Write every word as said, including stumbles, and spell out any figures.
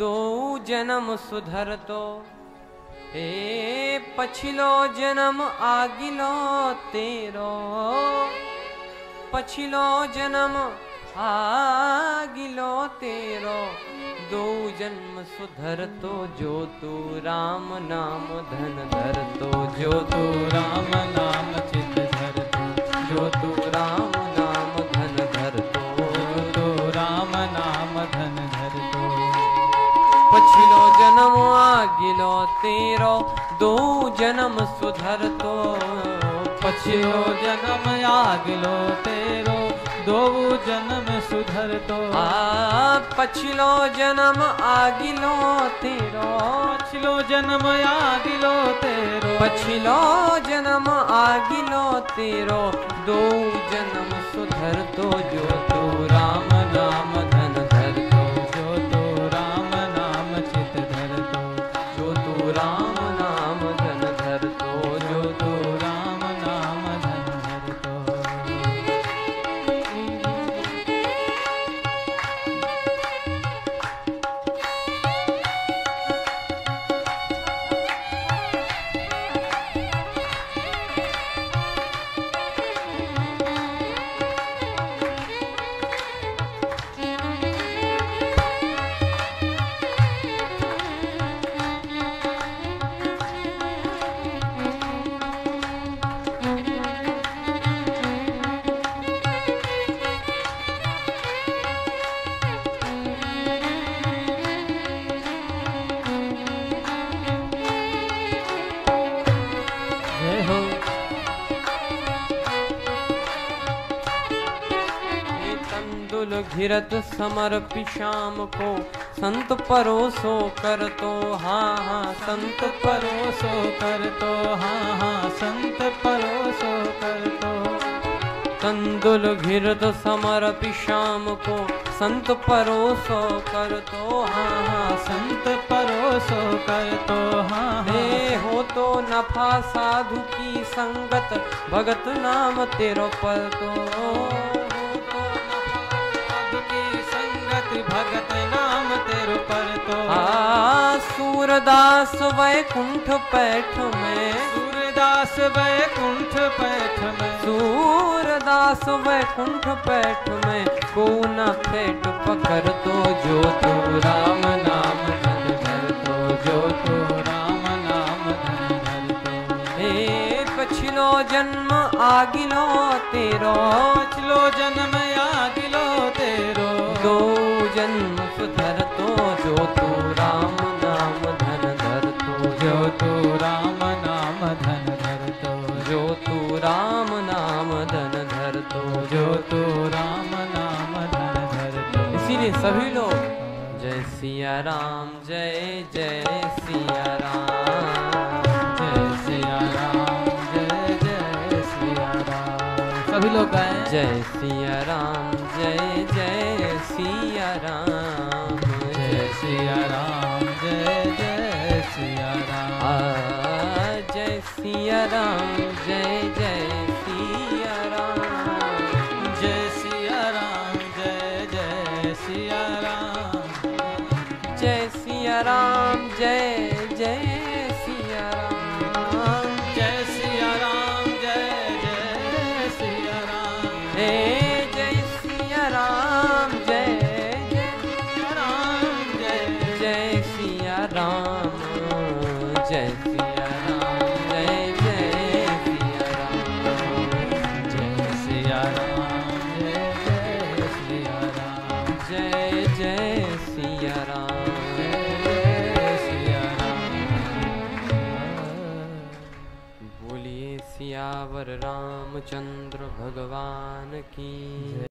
दो जन्म सुधर तो ए पछिलो जन्म आगिलो तेरो, पछिलो जन्म आगिलो तेरो, दो जन्म सुधर तो जो तू राम नाम धन धर तो, जो तू राम नाम चित धर तो, जो तू राम नाम धन धर तो, जो तू राम नाम धन धर तो। पछिलो जन्म आगिलो तेरो, दो जन्म सुधर तो, पछिलो जन्म आगिलो तेरो, दो जन्म सुधर तो। आ पछिलो जन्म आगिलो तेरो, पछिलो जन्म आगिलो तेरो, पछिलो जन्म आगिलो तेरो, दो जन्म सुधर तो, जो तू राम नाम धन धर तो, जो तू राम नाम चित धर तो, जो तू राम नाम धन धर तो, जो तू राम नाम धन धर तो। घिरत समर्पि शाम को, संत परोसो कर तो, हाँ हाँ संत परोसो कर तो, हाँ हाँ संत परोसो कर तो। तंदुल घिरत समर्पि शाम को, संत परोसो कर तो, हाँ हाँ संत परोसो कर तो, हाँ हे हो तो नफा साधु की संगत, भगत नाम तेरो पर तो, भगत नाम तेरो पर तो। आ सूरदास वैकुंठ पैठ में, सूरदास वैकुंठ पैठ में, सूरदास वैकुंठ पैठ में, को न फेट पकड़ तो, जो तू राम नाम धन धर तो, जो तू राम नाम धन धर तो। हे पछिलो जन्म आगिलो तेरो, पछिलो जन्म आगिलो तेरो, दो जन्म सुधर तो, जो तू राम नाम धन धर तो, जो तू राम नाम धन धर तो, जो तू राम नाम धन धर तो, जो तू राम नाम धन धर तो। इसीलिए सभी लोग जय सिया राम, जय जय सिया राम, जय सिया राम, जय जय सिया राम। सभी लोग गाएं जय सिया राम, जय जय सिया राम, जय सिया राम, जय जय सिया राम। आ जय सिया राम, जय जय सिया राम, जय सिया राम, जय जय सिया राम, जय सिया राम, जय जय सिया राम, जय सिया राम, जय जय सिया राम। हे जय सिया राम, जय जय राम, जय जय सिया राम, जय सिया राम, जय जय सिया राम, जय सिया राम, जय जय सिया राम, जय जय सिया राम, जय जय सिया राम। बोलिए सियावर रामचंद्र भगवान की।